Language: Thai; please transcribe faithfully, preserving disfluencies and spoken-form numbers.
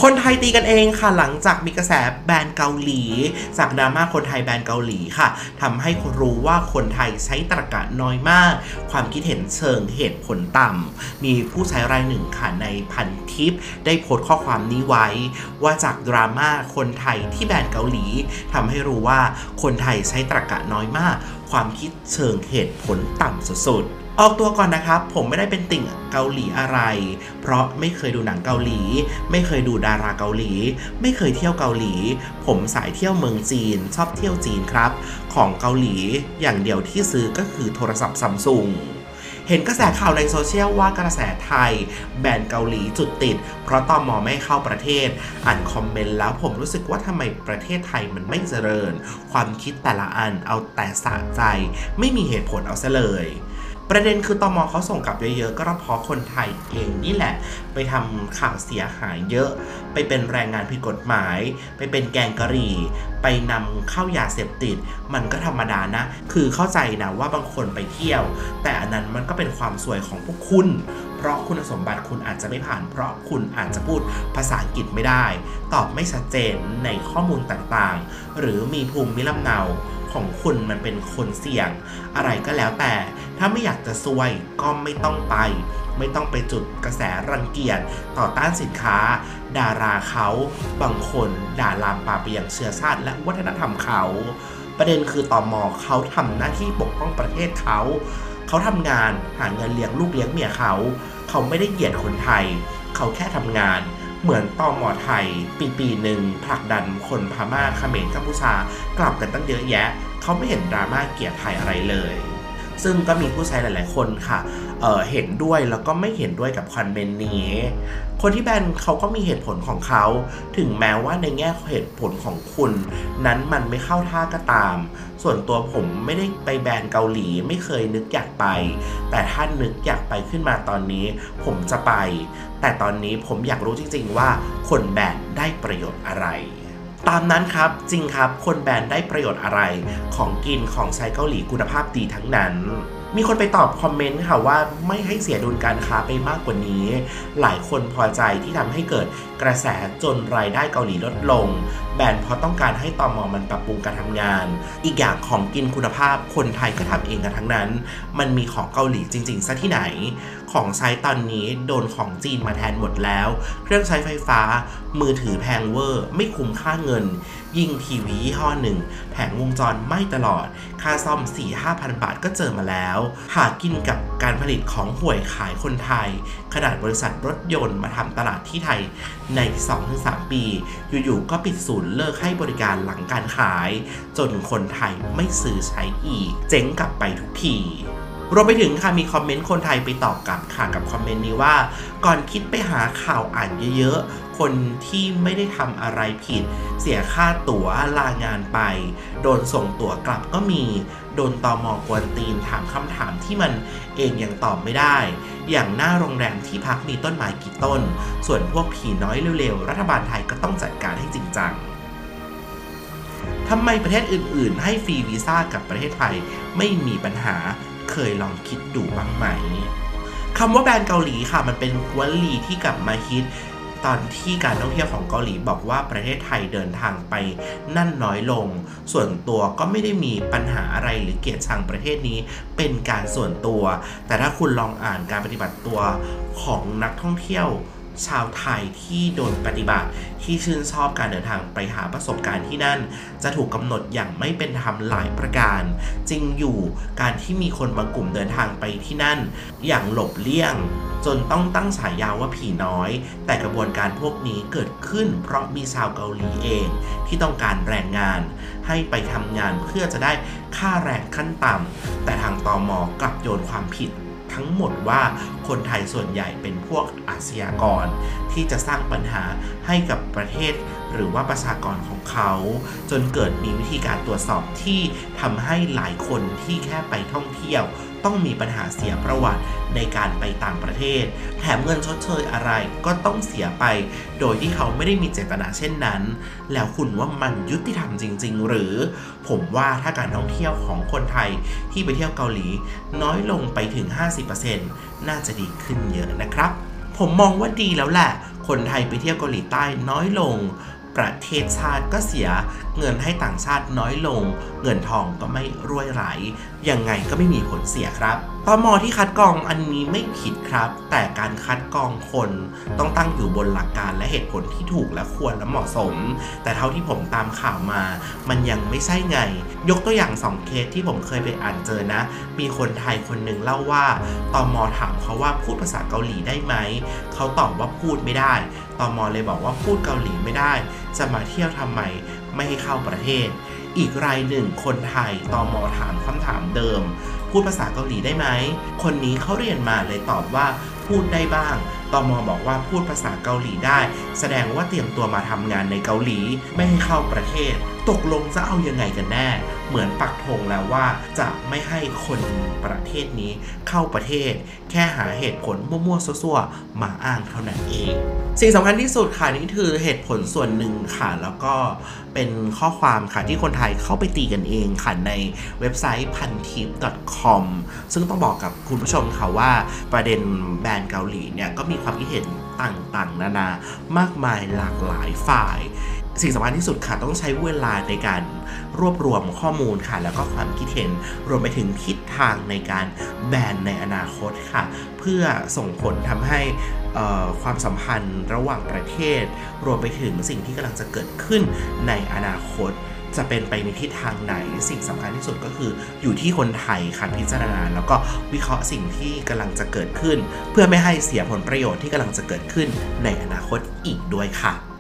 คนไทยตีกันเองค่ะหลังจากมีกระแสแบนเกาหลีจากดราม่าคนไทยแบนเกาหลีค่ะทำให้รู้ว่าคนไทยใช้ตรรกะน้อยมากความคิดเห็นเชิงเหตุผลต่ำมีผู้ใช้รายหนึ่งค่ะในพันทิปได้โพสต์ข้อความนี้ไว้ว่าจากดราม่าคนไทยที่แบนเกาหลีทำให้รู้ว่าคนไทยใช้ตรรกะน้อยมากความคิดเชิงเหตุผลต่ำสุดๆออกตัวก่อนนะครับผมไม่ได้เป็นติ่งเกาหลีอะไรเพราะไม่เคยดูหนังเกาหลีไม่เคยดูดาราเกาหลีไม่เคยเที่ยวเกาหลีผมสายเที่ยวเมืองจีนชอบเที่ยวจีนครับของเกาหลีอย่างเดียวที่ซื้อก็คือโทรศัพท์ซัมซุงเห็นกระแสข่าวในโซเชียลว่ากระแสไทยแบนเกาหลีจุดติดเพราะตม.ไม่เข้าประเทศอ่านคอมเมนต์แล้วผมรู้สึกว่าทำไมประเทศไทยมันไม่เจริญความคิดแต่ละอันเอาแต่สะใจไม่มีเหตุผลเอาซะเลยประเด็นคือตม.เขาส่งกลับเยอะๆก็เพราะคนไทยเองนี่แหละไปทำข่าวเสียหายเยอะไปเป็นแรงงานผิดกฎหมายไปเป็นแกงกะหรี่ไปนำเข้ายาเสพติดมันก็ธรรมดานะคือเข้าใจนะว่าบางคนไปเที่ยวแต่อันนั้นมันก็เป็นความสวยของพวกคุณเพราะคุณสมบัติคุณอาจจะไม่ผ่านเพราะคุณอาจจะพูดภาษาอังกฤษไม่ได้ตอบไม่ชัดเจนในข้อมูลต่างๆหรือมีภูมิลำเนาของคุณมันเป็นคนเสี่ยงอะไรก็แล้วแต่ถ้าไม่อยากจะซวยก็ไม่ต้องไปไม่ต้องไปจุดกระแสรังเกียจต่อต้านสินค้าดาราเขาบางคนด่าลามปามไปยังเชื้อชาติและวัฒนธรรมเขาประเด็นคือตม.เขาทำหน้าที่ปกป้องประเทศเขาเขาทำงานหาเงินเลี้ยงลูกเลี้ยงเมียเขาเขาไม่ได้เหยียดคนไทยเขาแค่ทำงานเหมือนตม.ไทยปีปีหนึ่งผลักดันคนพม่าเขมรกัมพูชากลับกันตั้งเยอะแยะเขาไม่เห็นดราม่าเกลียดไทยอะไรเลยซึ่งก็มีผู้ใช้หลายๆคนค่ะ เอ่อ เห็นด้วยแล้วก็ไม่เห็นด้วยกับคอมเมนต์นี้คนที่แบนเขาก็มีเหตุผลของเขาถึงแม้ว่าในแง่เหตุผลของคุณนั้นมันไม่เข้าท่าก็ตามส่วนตัวผมไม่ได้ไปแบนเกาหลีไม่เคยนึกอยากไปแต่ถ้านึกอยากไปขึ้นมาตอนนี้ผมจะไปแต่ตอนนี้ผมอยากรู้จริงๆว่าคนแบนได้ประโยชน์อะไรตามนั้นครับจริงครับคนแบนได้ประโยชน์อะไรของกินของใช้เกาหลีคุณภาพดีทั้งนั้นมีคนไปตอบคอมเมนต์ค่ะว่าไม่ให้เสียดุลการค้าไปมากกว่านี้หลายคนพอใจที่ทำให้เกิดกระแสจนรายได้เกาหลีลดลงแบนเพราะต้องการให้ตม.มันปรับปรุงการทำงานอีกอย่างของกินคุณภาพคนไทยก็ทำเองกันทั้งนั้นมันมีของเกาหลีจริงๆซะที่ไหนของใช้ตอนนี้โดนของจีนมาแทนหมดแล้วเครื่องใช้ไฟฟ้ามือถือแพงเวอร์ไม่คุ้มค่าเงินยิ่งทีวียี่ห้อหนึ่งแผงวงจรไม่ตลอดค่าซ่อม สี่ถึงห้าพัน บาทก็เจอมาแล้วหากินกับการผลิตของห่วยขายคนไทยขนาดบริษัทรถยนต์มาทำตลาดที่ไทยใน สองถึงสาม ปีอยู่ๆก็ปิดศูนย์เลิกให้บริการหลังการขายจนคนไทยไม่ซื้อใช้อีกเจ๊งกลับไปทุกทีรวมไปถึงค่ะมีคอมเมนต์คนไทยไปตอบกลับค่ะกับคอมเมนต์นี้ว่าก่อนคิดไปหาข่าวอ่านเยอะๆคนที่ไม่ได้ทำอะไรผิดเสียค่าตั๋วลางานไปโดนส่งตั๋วกลับก็มีโดนตม.กวนตีนถามคำถามที่มันเองยังตอบไม่ได้อย่างหน้าโรงแรมที่พักมีต้นไม้กี่ต้นส่วนพวกผีน้อยเร็วๆรัฐบาลไทยก็ต้องจัดการให้จริงจังทำไมประเทศอื่นๆให้ฟรีวีซ่ากับประเทศไทยไม่มีปัญหาเคยลองคิดดูบ้างไหมคำว่าแบรนด์เกาหลีค่ะมันเป็นวลีที่กลับมาฮิตตอนที่การท่องเที่ยวของเกาหลีบอกว่าประเทศไทยเดินทางไปนั่นน้อยลงส่วนตัวก็ไม่ได้มีปัญหาอะไรหรือเกลียดชังประเทศนี้เป็นการส่วนตัวแต่ถ้าคุณลองอ่านการปฏิบัติตัวของนักท่องเที่ยวชาวไทยที่โดนปฏิบัติที่ชื่นชอบการเดินทางไปหาประสบการณ์ที่นั่นจะถูกกำหนดอย่างไม่เป็นธรรมหลายประการจริงอยู่การที่มีคนบางกลุ่มเดินทางไปที่นั่นอย่างหลบเลี่ยงจนต้องตั้งฉายาว่าผีน้อยแต่กระบวนการพวกนี้เกิดขึ้นเพราะมีชาวเกาหลีเองที่ต้องการแรงงานให้ไปทำงานเพื่อจะได้ค่าแรงขั้นต่ำแต่ทางตม.กลับโยนความผิดทั้งหมดว่าคนไทยส่วนใหญ่เป็นพวกอาชญากรที่จะสร้างปัญหาให้กับประเทศหรือว่าประชากรของเขาจนเกิดมีวิธีการตรวจสอบที่ทำให้หลายคนที่แค่ไปท่องเที่ยวต้องมีปัญหาเสียประวัติในการไปต่างประเทศแถมเงินชดเชยอะไรก็ต้องเสียไปโดยที่เขาไม่ได้มีเจตนาเช่นนั้นแล้วคุณว่ามันยุติธรรมจริงๆหรือผมว่าถ้าการท่องเที่ยวของคนไทยที่ไปเที่ยวเกาหลีน้อยลงไปถึง ห้าสิบเปอร์เซ็นต์ น่าจะดีขึ้นเยอะนะครับผมมองว่าดีแล้วแหละคนไทยไปเที่ยวเกาหลีใต้น้อยลงประเทศชาติก็เสียเงินให้ต่างชาติน้อยลงเงินทองก็ไม่ร่วยไหลยังไงก็ไม่มีผลเสียครับตม.ที่คัดกรองอันนี้ไม่ผิดครับแต่การคัดกรองคนต้องตั้งอยู่บนหลักการและเหตุผลที่ถูกและควรและเหมาะสมแต่เท่าที่ผมตามข่าวมามันยังไม่ใช่ไงยกตัวอย่างสองเคสที่ผมเคยไปอ่านเจอนะมีคนไทยคนหนึ่งเล่าว่าตม.ถามเขาว่าพูดภาษาเกาหลีได้ไหมเขาตอบว่าพูดไม่ได้ตม.เลยบอกว่าพูดเกาหลีไม่ได้จะมาเที่ยวทำไมไม่ให้เข้าประเทศอีกรายหนึ่งคนไทยตม.ถามคำถามเดิมพูดภาษาเกาหลีได้ไหมคนนี้เขาเรียนมาเลยตอบว่าพูดได้บ้างตม.บอกว่าพูดภาษาเกาหลีได้แสดงว่าเตรียมตัวมาทำงานในเกาหลีไม่ให้เข้าประเทศตกลงจะเอายังไงกันแน่เหมือนปักธงแล้วว่าจะไม่ให้คนประเทศนี้เข้าประเทศแค่หาเหตุผลมั่วๆซั่วๆมาอ้างเท่านั้นเองสิ่งสำคัญที่สุดค่ะนี่คือเหตุผลส่วนหนึ่งค่ะแล้วก็เป็นข้อความค่ะที่คนไทยเข้าไปตีกันเองค่ะในเว็บไซต์ พันทิป ดอท คอม ซึ่งต้องบอกกับคุณผู้ชมค่ะว่าประเด็นแบรนด์เกาหลีเนี่ยก็มีความคิดเห็นต่างๆนานามากมายหลากหลายฝ่ายสิ่งสำคัญที่สุดค่ะต้องใช้เวลาในการรวบรวมข้อมูลค่ะแล้วก็ความคิดเห็นรวมไปถึงทิศทางในการแบนในอนาคตค่ะเพื่อส่งผลทำให้ความสัมพันธ์ระหว่างประเทศรวมไปถึงสิ่งที่กำลังจะเกิดขึ้นในอนาคตจะเป็นไปในทิศทางไหนสิ่งสำคัญที่สุดก็คืออยู่ที่คนไทยค่ะพิจารณาแล้วก็วิเคราะห์สิ่งที่กำลังจะเกิดขึ้นเพื่อไม่ให้เสียผลประโยชน์ที่กำลังจะเกิดขึ้นในอนาคตอีกด้วยค่ะ